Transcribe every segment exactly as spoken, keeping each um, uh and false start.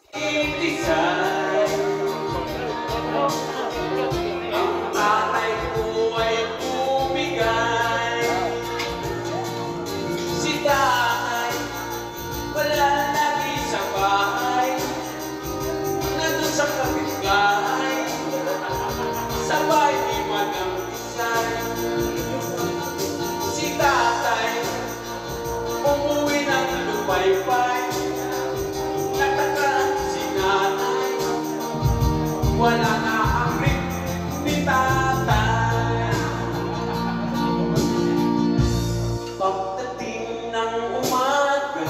Itisay, ang tatay ko ay bumigay. Si tatay wala lagi sa bahay, nandun sa kapitbahay, sabay di mag-ampisay. Si tatay umuwi ng lupay-pay, nataka si nanay, wala na ang rin ni tatay. Pagdating ng umaga,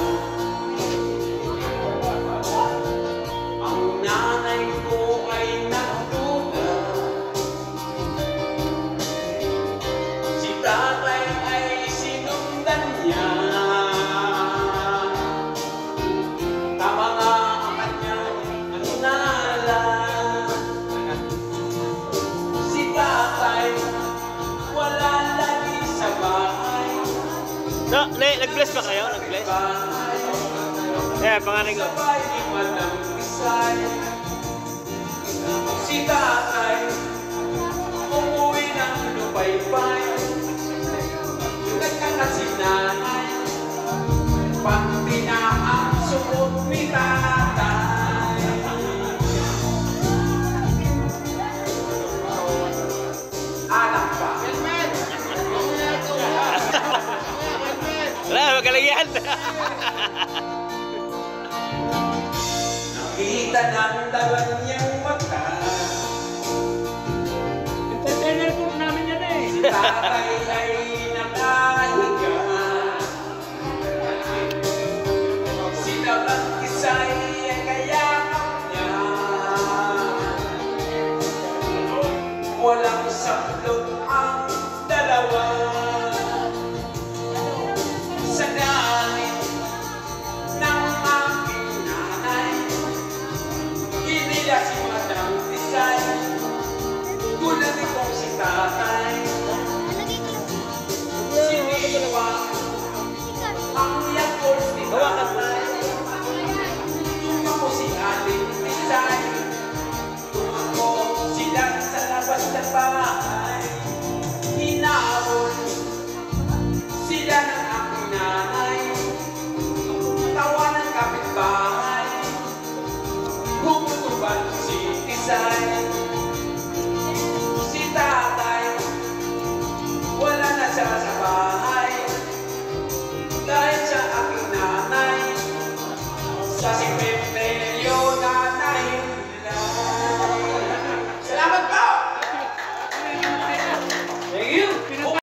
ang nanay ko ay nagduda. Si tatay ay sinundan niya. Tama nga ang kanyang hinala. Si tatay wala lagi sa bahay. No, ne, nag-bless ba kayo? Nag-bless? Eh, pangalan ko. Sabay di mag-ampisay. Si tatay umuwi ng lupay-pay, nagkaka si nanay, pati na ang sumot ni tatay. Anak pa. Wala, magaling yan. Nakita ng dalan niyang mata, Entertainer po namin yan eh. si tatay ay